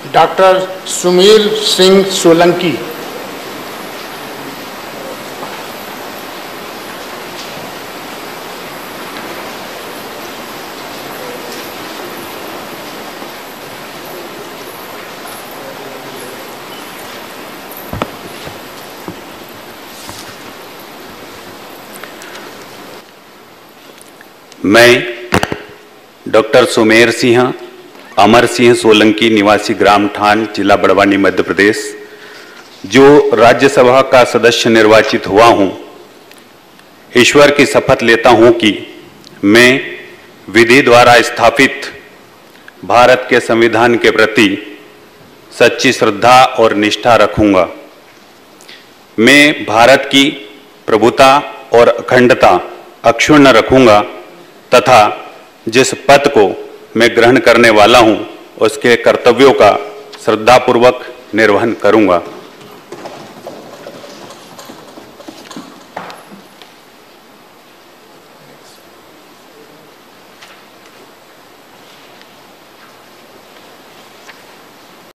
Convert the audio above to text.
Doctor Sumeer Singh Solanki. मैं doctor Sumer Singh Amar Singh Solanki, निवासी ग्राम ठान, जिला बड़वानी, मध्य प्रदेश, जो राज्यसभा का सदस्य निर्वाचित हुआ हूं, ईश्वर की शपथ लेता हूं कि मैं विधि द्वारा स्थापित भारत के संविधान के प्रति सच्ची श्रद्धा और निष्ठा रखूंगा। मैं भारत की प्रभुता और अखंडता अक्षुण्ण रखूंगा तथा जिस पद को मैं ग्रहण करने वाला हूं, उसके कर्तव्यों का श्रद्धापूर्वक निर्वहन करूंगा।